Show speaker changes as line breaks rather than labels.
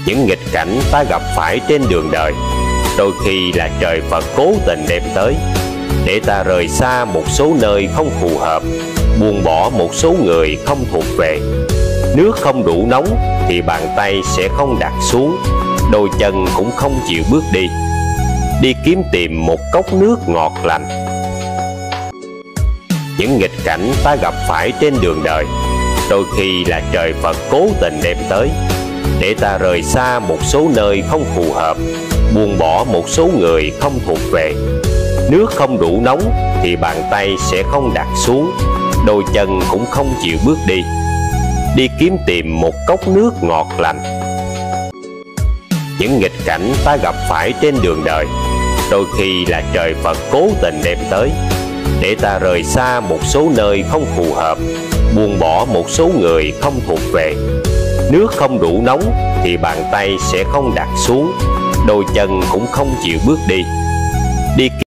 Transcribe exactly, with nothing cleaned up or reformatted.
Những nghịch cảnh ta gặp phải trên đường đời, đôi khi là trời Phật cố tình đem tới, để ta rời xa một số nơi không phù hợp, buông bỏ một số người không thuộc về. Nước không đủ nóng thì bàn tay sẽ không đặt xuống, đôi chân cũng không chịu bước đi. Đi kiếm tìm một cốc nước ngọt lành. Những nghịch cảnh ta gặp phải trên đường đời, đôi khi là trời Phật cố tình đem tới, để ta rời xa một số nơi không phù hợp, buông bỏ một số người không thuộc về. Nước không đủ nóng thì bàn tay sẽ không đặt xuống, đôi chân cũng không chịu bước đi. Đi kiếm tìm một cốc nước ngọt lành. Những nghịch cảnh ta gặp phải trên đường đời, đôi khi là trời Phật cố tình đem tới, để ta rời xa một số nơi không phù hợp, buông bỏ một số người không thuộc về. Nước không đủ nóng thì bàn tay sẽ không đặt xuống, đôi chân cũng không chịu bước đi. Đi